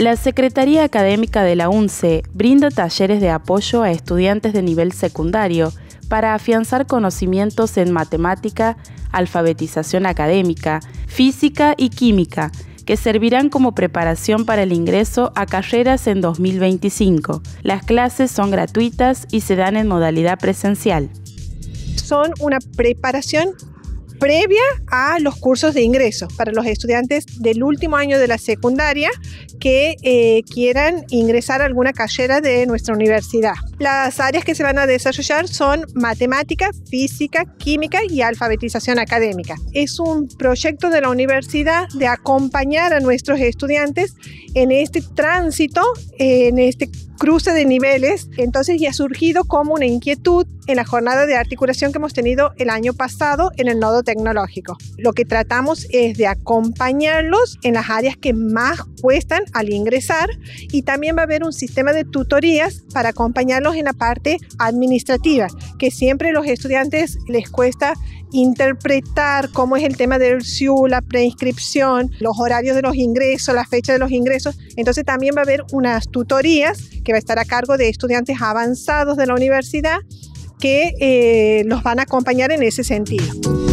La Secretaría Académica de la UNCE brinda talleres de apoyo a estudiantes de nivel secundario para afianzar conocimientos en matemática, alfabetización académica, física y química, que servirán como preparación para el ingreso a carreras en 2025. Las clases son gratuitas y se dan en modalidad presencial. Son una preparación previa a los cursos de ingreso para los estudiantes del último año de la secundaria que quieran ingresar a alguna carrera de nuestra universidad. Las áreas que se van a desarrollar son matemática, física, química y alfabetización académica. Es un proyecto de la universidad de acompañar a nuestros estudiantes en este tránsito, en este cruce de niveles. Entonces ya ha surgido como una inquietud en la jornada de articulación que hemos tenido el año pasado en el nodo tecnológico. Lo que tratamos es de acompañarlos en las áreas que más cuestan al ingresar, y también va a haber un sistema de tutorías para acompañarlos en la parte administrativa, que siempre a los estudiantes les cuesta interpretar cómo es el tema del SIU, la preinscripción, los horarios de los ingresos, la fecha de los ingresos. Entonces también va a haber unas tutorías que va a estar a cargo de estudiantes avanzados de la universidad que los van a acompañar en ese sentido.